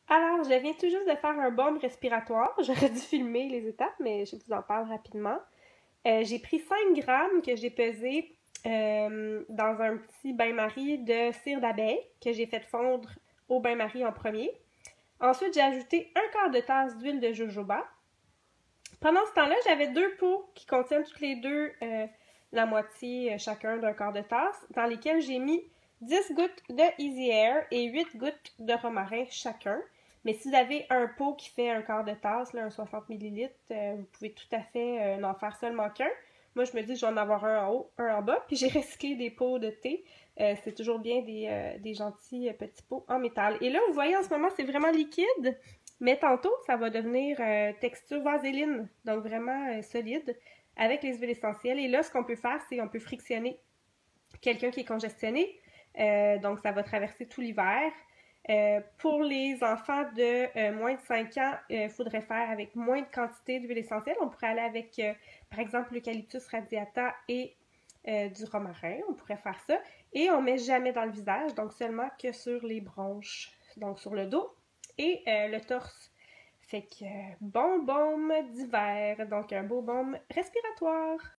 Alors, je viens tout juste de faire un baume respiratoire. J'aurais dû filmer les étapes, mais je vous en parle rapidement. J'ai pris 5 grammes que j'ai pesé dans un petit bain-marie de cire d'abeille que j'ai fait fondre au bain-marie en premier. Ensuite, j'ai ajouté un quart de tasse d'huile de jojoba. Pendant ce temps-là, j'avais deux pots qui contiennent toutes les deux la moitié chacun d'un quart de tasse, dans lesquels j'ai mis 10 gouttes de Easy Air et 8 gouttes de romarin chacun. Mais si vous avez un pot qui fait un quart de tasse, là, un 60 millilitres, vous pouvez tout à fait n'en faire seulement qu'un. Moi, je me dis que je vais en avoir un en haut, un en bas. Puis j'ai recyclé des pots de thé. C'est toujours bien des gentils petits pots en métal. Et là, vous voyez, en ce moment, c'est vraiment liquide. Mais tantôt, ça va devenir texture vaseline, donc vraiment solide, avec les huiles essentielles. Et là, ce qu'on peut faire, c'est qu'on peut frictionner quelqu'un qui est congestionné. Donc, ça va traverser tout l'hiver. Pour les enfants de moins de 5 ans, il faudrait faire avec moins de quantité d'huile essentielle. On pourrait aller avec, par exemple, l'eucalyptus radiata et du romarin. On pourrait faire ça. Et on ne met jamais dans le visage, donc seulement que sur les bronches, donc sur le dos et le torse. Fait que bon baume d'hiver, donc un beau baume respiratoire.